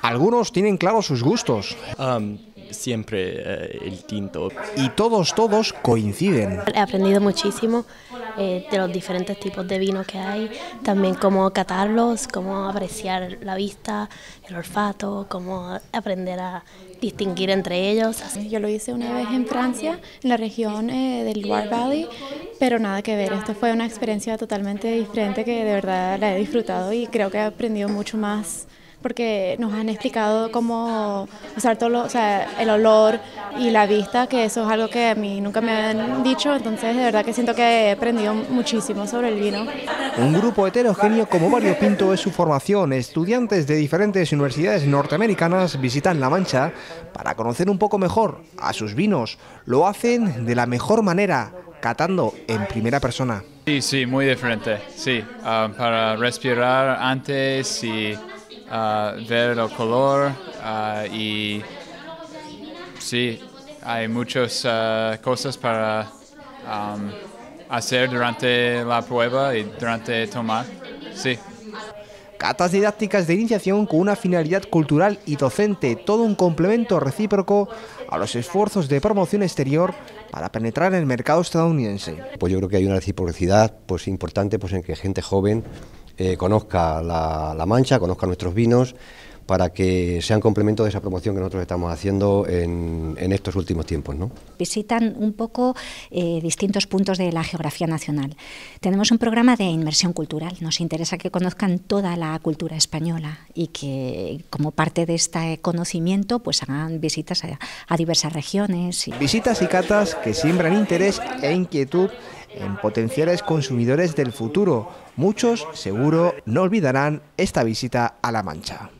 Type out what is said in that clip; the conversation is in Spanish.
Algunos tienen claros sus gustos. Siempre el tinto. Y todos coinciden. He aprendido muchísimo de los diferentes tipos de vino que hay, también cómo catarlos, cómo apreciar la vista, el olfato, cómo aprender a distinguir entre ellos. Yo lo hice una vez en Francia, en la región del Loire Valley, pero nada que ver. Esto fue una experiencia totalmente diferente que de verdad la he disfrutado y creo que he aprendido mucho más, porque nos han explicado cómo usar todo el olor y la vista, que eso es algo que a mí nunca me han dicho, entonces de verdad que siento que he aprendido muchísimo sobre el vino. Un grupo heterogéneo como variopinto es su formación. Estudiantes de diferentes universidades norteamericanas visitan La Mancha para conocer un poco mejor a sus vinos. Lo hacen de la mejor manera, catando en primera persona. Sí, muy diferente, sí, para respirar antes y ver el color y sí, hay muchas cosas para hacer durante la prueba y durante tomar, sí. Catas didácticas de iniciación con una finalidad cultural y docente, todo un complemento recíproco a los esfuerzos de promoción exterior para penetrar en el mercado estadounidense. Pues yo creo que hay una reciprocidad importante en que gente joven conozca la Mancha, conozca nuestros vinos, para que sean complemento de esa promoción que nosotros estamos haciendo en estos últimos tiempos, ¿no? Visitan un poco distintos puntos de la geografía nacional. Tenemos un programa de inmersión cultural. Nos interesa que conozcan toda la cultura española y que, como parte de este conocimiento, pues hagan visitas a diversas regiones. Visitas y catas que siembran interés e inquietud en potenciales consumidores del futuro. Muchos, seguro, no olvidarán esta visita a La Mancha.